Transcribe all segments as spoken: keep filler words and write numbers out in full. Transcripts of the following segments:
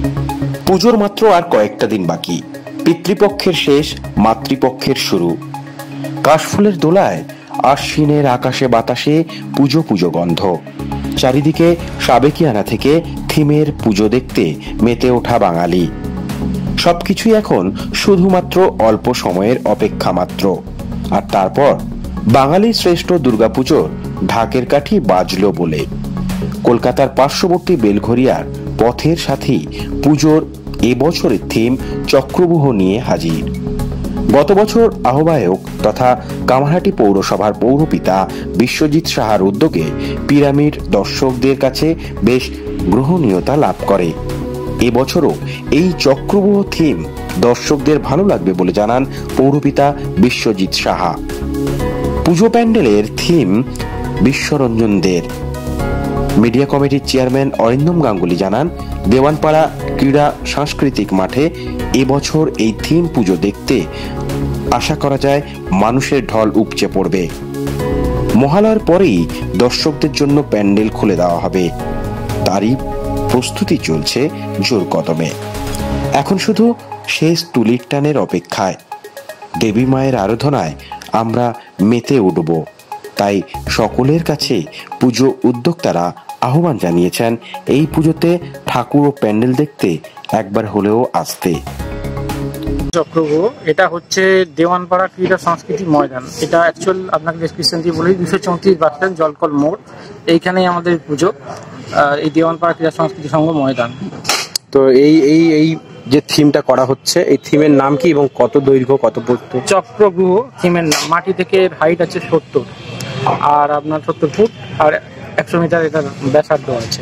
পুজোর মাত্র আর কয়েকটা দিন বাকি। পিতৃপক্ষের শেষ, মাতৃপক্ষের শুরু। কাশফুলের দোলায় আশ্বিনের আকাশে বাতাসে পুজো পুজো গন্ধ। চারিদিকে সাবেকিয়ানা থেকে থিমের পুজো দেখতে মেতে ওঠা বাঙালি। সবকিছুই এখন শুধুমাত্র অল্প সময়ের অপেক্ষা মাত্র। আর তারপর বাঙালির শ্রেষ্ঠ দুর্গাপুজোর ঢাকের কাঠি বাজলো বলে কলকাতার পার্শ্ববর্তী বেলঘরিয়ার পথের সাথী পুজোর এবছরের থিম চক্রব্যূহ নিয়ে হাজির। গত বছর আহ্বায়ক তথা কামারহাটি পৌরসভার পৌরপিতা বিশ্বজিৎ সাহার উদ্যোগে পিরামিড দর্শকদের কাছে বেশ গ্রহণীয়তা লাভ করে। এবছরও এই চক্রব্যূহ থিম দর্শকদের ভালো লাগবে বলে জানান পৌরপিতা বিশ্বজিৎ সাহা। পুজো প্যান্ডেলের থিম বিশ্বরঞ্জনদের। মিডিয়া কমিটির চেয়ারম্যান অরিন্দম গাঙ্গুলি জানান, দেওয়ানপাড়া ক্রীড়া সাংস্কৃতিক মাঠে এবছর এই থিম পুজো দেখতে আশা করা যায় মানুষের ঢল উপচে পড়বে। মহালয়ার পরেই দর্শকদের জন্য প্যান্ডেল খুলে দেওয়া হবে, তারই প্রস্তুতি চলছে জোর কদমে। এখন শুধু শেষ তুলির টানের অপেক্ষায়। দেবী মায়ের আরাধনায় আমরা মেতে উঠব, তাই সকলের কাছে পুজো উদ্যোক্তারা আহ্বান জানিয়েছেন এই পুজোতে ঠাকুর ও প্যান্ডেল দেখতে একবার হলেও আসতে। চক্রব্যূহ এটা হচ্ছে দেওয়ানপাড়া ক্রীড়া সাংস্কৃতিক ময়দান। এটা অ্যাকচুয়াল আপনাকে ডেসক্রিপশন দিয়ে বলি, দুশো চৌত্রিশ বাস স্ট্যান্ড জলকল মোড়, এইখানেই আমাদের পুজো, এই দেওয়ানপাড়া ক্রীড়া সাংস্কৃতিক সংঘ ময়দান। তো এই এই এই যে থিমটা করা হচ্ছে, এই থিমের নাম কি এবং কত দৈর্ঘ্য কত প্রস্থ? চক্রব্যূহ থিমের নাম। মাটি থেকে হাইট আছে সত্তর, আর আপনার সত্তর ফুট, আর একশো মিটার এটার ব্যাসার্ধ আছে।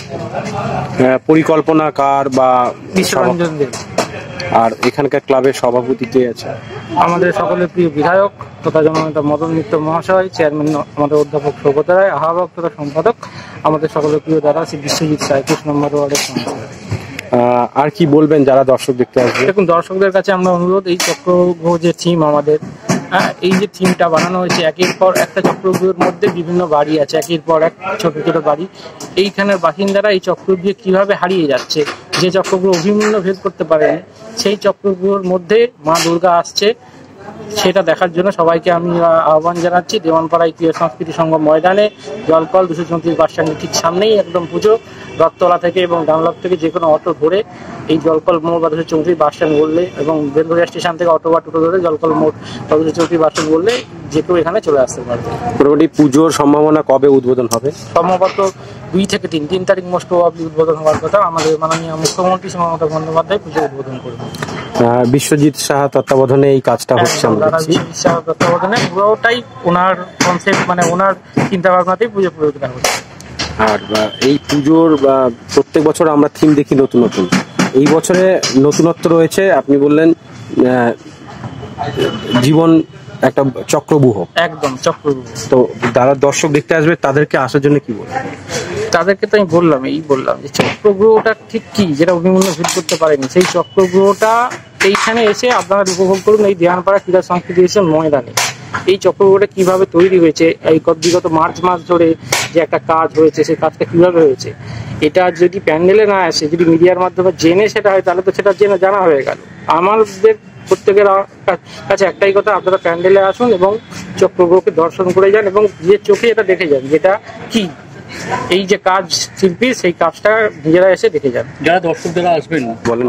পরিকল্পনা কার বা বিশ্বরঞ্জন দেব। আর এখানকার ক্লাবের সভাপতি কে আছে? আমাদের সকলের প্রিয় বিধায়ক তথা জননেতা মদন মিত্র মহাশয়, চেয়ারম্যান আমাদের অধ্যাপক সৌগত রায়, আহ্বায়ক তথা সম্পাদক আমাদের সকলের প্রিয় দাদা শ্রী বিশ্বজিৎ সাহা, একুশ নম্বর ওয়ার্ডের সংসদ। আর কি বলবেন যারা দর্শক দেখতে আসবে? দেখুন, দর্শকদের কাছে আমরা অনুরোধ, এই চক্রব্যূহ যে থিম আমাদের, হ্যাঁ, এই যে থিমটা বানানো হয়েছে, একের পর একটা চক্রব্যূহের মধ্যে বিভিন্ন বাড়ি আছে, একের পর এক ছোট ছোট বাড়ি। এইখানের বাসিন্দারা এই চক্রব্যূহ কিভাবে হারিয়ে যাচ্ছে, যে চক্রব্যূহ অভিমূল্য ভেদ করতে পারেনি, সেই চক্রব্যূহের মধ্যে মা দুর্গা আসছে, সেটা দেখার জন্য সবাইকে আমি আহ্বান জানাচ্ছি। দেওয়ানপাড়ায় ক্রীড়া সংস্কৃতি সংঘ ময়দানে, জলকল দুশো চৌত্রিশ বাস স্ট্যান্ডের ঠিক সামনেই একদম পুজো। রথতলা থেকে এবং ডানলপ থেকে যে কোনো অটো ধরে এই জলকল মোড় বা দুশো চৌত্রিশ বাস স্ট্যান্ড বললে, এবং বেলঘরিয়া স্টেশন থেকে অটো বা টোটো ধরে জলকল মোড় বা দুশো চৌত্রিশ বাস স্ট্যান্ড বললে যে কেউ এখানে চলে আসতে পারবে। মোটামুটি পুজোর সম্ভাবনা কবে উদ্বোধন হবে? সম্ভবত দুই থেকে তিন তিন তারিখ মোস্ট প্রবাবলি উদ্বোধন হওয়ার কথা। আমাদের মাননীয় মুখ্যমন্ত্রী মমতা বন্দ্যোপাধ্যায় পুজো উদ্বোধন করবেন। বিশ্বজিৎ সাহা তত্ত্বাবধানে এই কাজটা হচ্ছে। বিশ্বজিৎ সাহা তত্ত্বাবধানে পুরোটাই ওনার কনসেপ্ট, মানে ওনার চিন্তা ভাবনাতেই পুজো প্রয়োজন হচ্ছে। আর এই পুজোর প্রত্যেক বছর আমরা থিম দেখি নতুন নতুন, এই বছরে নতুনত্ব রয়েছে। আপনি বললেন জীবন একটা চক্রব্যূহ, একদম চক্রব্যূহ। তো যারা দর্শক দেখতে আসবে তাদেরকে আসার জন্য কি বলবেন? তাদেরকে তো আমি বললাম, এই বললাম যে চক্রব্যূহটা ঠিক কি, যেটা অভিমূল্য ভেদ করতে পারেনি, সেই চক্রব্যূহটা এইখানে এসে আপনারা উপভোগ করুন। এই দেওয়ানপাড়া ক্রীড়া সংস্কৃতি এসে ময়দানে এই চক্রব্যূহটা কিভাবে তৈরি হয়েছে, এই বিগত মার্চ মাস ধরে যে একটা কাজ হয়েছে, সেই কাজটা কিভাবে হয়েছে, এটা যদি প্যান্ডেলে না আসে, যদি মিডিয়ার মাধ্যমে জেনে সেটা হয়, তাহলে তো সেটা জেনে জানা হয়ে গেল। আমাদের প্রত্যেকের কাছে একটাই কথা, আপনারা প্যান্ডেলে আসুন এবং চক্রব্যূহকে দর্শন করে যান এবং যে চোখে এটা দেখে যান যেটা কি, এই যে কাজ শিল্পী, সেই কাজটা নিজেরা এসে দেখে যান। যারা দর্শকরা আসবেন বলেন।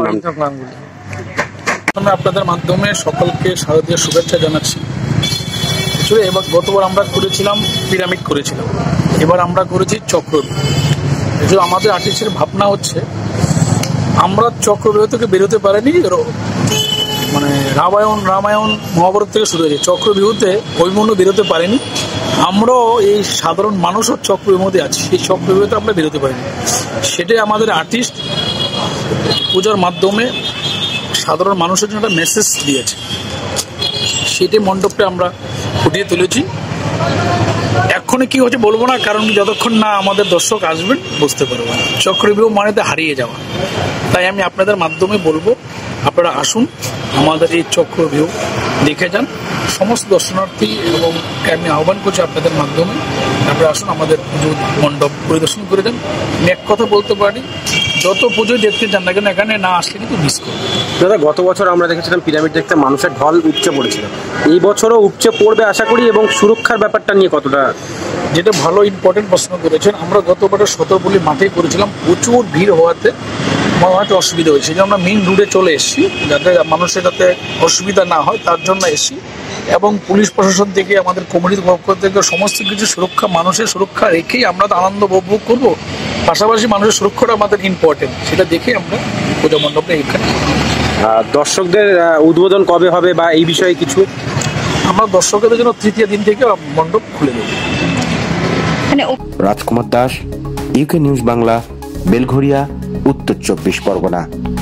আমরা আপনাদের মাধ্যমে সকলকে শারদীয় শুভেচ্ছা জানাচ্ছি। এবার গতবার আমরা করেছিলাম পিরামিড করেছিলাম, এবার আমরা করেছি চক্রব্যূহ। আমাদের আর্টিস্টের ভাবনা হচ্ছে আমরা চক্রব্যূহ থেকে বেরোতে পারিনি, মানে রামায়ণ রামায়ণ মহাভারত থেকে শুরু হয়েছে, চক্রব্যূহতে অভিমন্যু বেরোতে পারেনি, আমরাও এই সাধারণ মানুষও চক্রব্যূহের মধ্যে আছি, এই চক্রব্যূহতে আমরা বেরোতে পারিনি। সেটাই আমাদের আর্টিস্ট পূজার মাধ্যমে সাধারণ মানুষের জন্য একটা মেসেজ দিয়েছে, সেটাই মণ্ডপটা আমরা ফুটিয়ে তুলেছি। এক্ষণে কি হচ্ছে বলবো না, কারণ যতক্ষণ না আমাদের দর্শক আসবেন বুঝতে পারবো না। চক্রব্যূহ মানে তো হারিয়ে যাওয়া, তাই আমি আপনাদের মাধ্যমে বলবো আপনারা আসুন, আমাদের এই চক্রব্যূহ দেখে যান। সমস্ত দর্শনার্থী এবং আমি আহ্বান করছি আপনাদের মাধ্যমে আপনারা আসুন, আমাদের পুজো মণ্ডপ পরিদর্শন করে যান। আমি এক কথা বলতে পারি, যত পুজো দেখতে চান না কেন এখানে না আসলে কিন্তু মিস করবে। দাদা গত বছর আমরা দেখেছিলাম পিরামিড দেখতে মানুষের ঢল উপচে পড়েছিল, এই বছরও উপচে পড়বে আশা করি, এবং সুরক্ষার ব্যাপারটা নিয়ে কতটা? যেটা ভালো ইম্পর্টেন্ট প্রশ্ন করেছেন। আমরা গত বছর সতর্কপল্লী মাঠে করেছিলাম, প্রচুর ভিড় হওয়াতে মাঝে অসুবিধা হয়েছে, সেই জন্য আমরা মেইন রোডে চলে এসেছি, যাতে মানুষের যাতে অসুবিধা না হয় তার জন্য এসেছি। এবং পুলিশ প্রশাসন থেকে আমাদের কমিটির পক্ষ থেকে সমস্ত কিছু সুরক্ষা, মানুষের সুরক্ষা রেখেই আমরা তো আনন্দ উপভোগ করবো, পাশাপাশি মানুষের সুরক্ষাটা আমাদের ইম্পর্টেন্ট, সেটা দেখেই আমরা পূজা মণ্ডপে এখানে। দর্শকদের উদ্বোধন কবে হবে বা এই বিষয়ে কিছু? আমরা দর্শকদের জন্য তৃতীয় দিন থেকে মণ্ডপ খুলে দেব। Rajkumar Das, UK news Bangla, Belgharia, Uttar Chabbish Pargana.